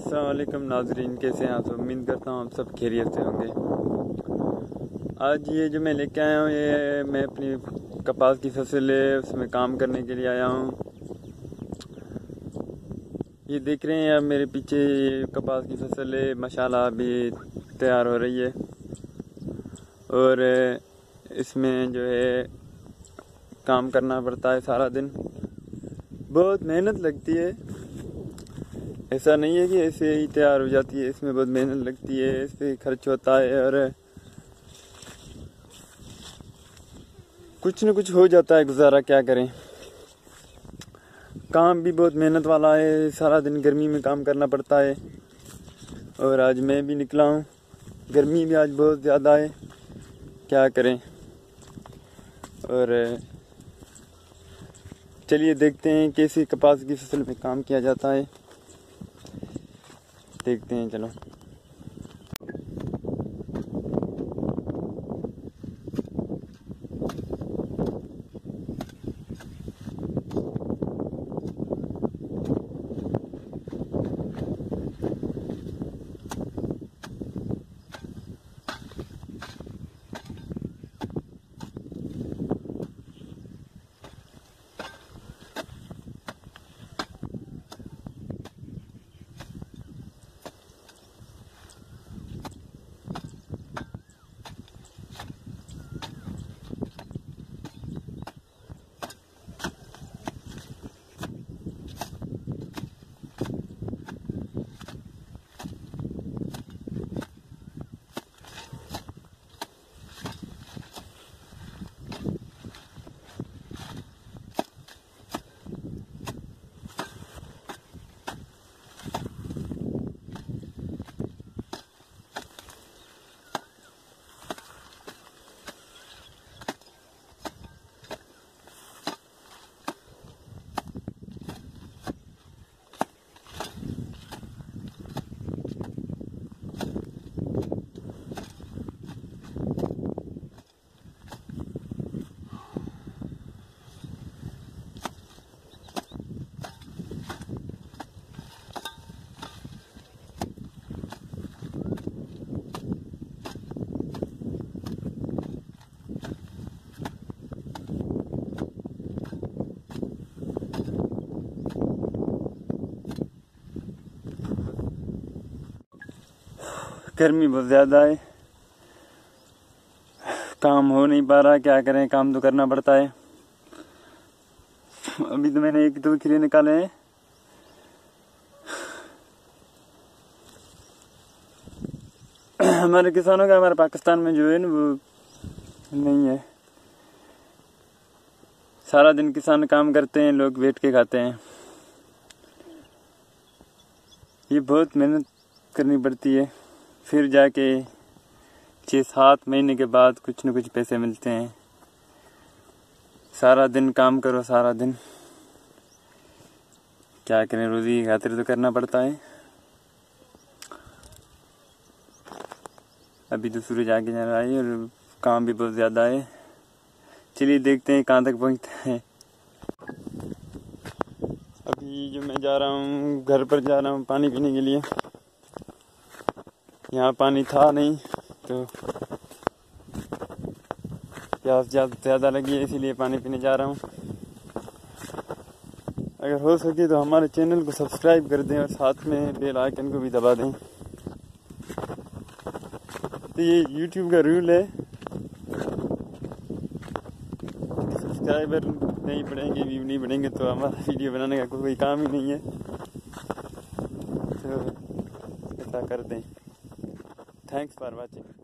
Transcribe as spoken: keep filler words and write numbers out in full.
अस्सलाम वालेकुम नाजरीन, कैसे हैं आप सब। उम्मीद करता हूँ आप सब खैरियत से होंगे। आज ये जो मैं लेके आया हूँ, ये मैं अपनी कपास की फसल है उसमें काम करने के लिए आया हूँ। ये देख रहे हैं आप मेरे पीछे, ये कपास की फसल है, माशाल्लाह अभी तैयार हो रही है और इसमें जो है काम करना पड़ता है सारा दिन। बहुत मेहनत लगती है, ऐसा नहीं है कि ऐसे ही तैयार हो जाती है। इसमें बहुत मेहनत लगती है, इस पर खर्च होता है और कुछ न कुछ हो जाता है गुजारा, क्या करें। काम भी बहुत मेहनत वाला है, सारा दिन गर्मी में काम करना पड़ता है और आज मैं भी निकला हूँ। गर्मी भी आज बहुत ज़्यादा है, क्या करें। और चलिए देखते हैं कैसे कपास की फसल में काम किया जाता है, देखते हैं। चलो गर्मी बहुत ज़्यादा है, काम हो नहीं पा रहा, क्या करें। काम तो करना पड़ता है। अभी तो मैंने एक दो खीरे निकाले हैं। हमारे किसानों का हमारे पाकिस्तान में जो है ना वो नहीं है। सारा दिन किसान काम करते हैं, लोग बैठ के खाते हैं। ये बहुत मेहनत करनी पड़ती है, फिर जाके छः सात महीने के बाद कुछ न कुछ पैसे मिलते हैं। सारा दिन काम करो, सारा दिन क्या करें, रोजी की खातिर तो करना पड़ता है। अभी तो सूरज आगे जा रहा है और काम भी बहुत ज़्यादा है। चलिए देखते हैं कहाँ तक पहुँचते हैं। अभी जो मैं जा रहा हूँ, घर पर जा रहा हूँ पानी पीने के लिए। यहाँ पानी था नहीं तो प्यास ज़्यादा लगी है, इसीलिए पानी पीने जा रहा हूँ। अगर हो सके तो हमारे चैनल को सब्सक्राइब कर दें और साथ में बेल आइकन को भी दबा दें। तो ये यूट्यूब का रूल है, सब्सक्राइबर नहीं बढ़ेंगे, व्यू नहीं बढ़ेंगे तो हमारा वीडियो बनाने का कोई काम ही नहीं है। तो ऐसा कर दें। Thanks for watching.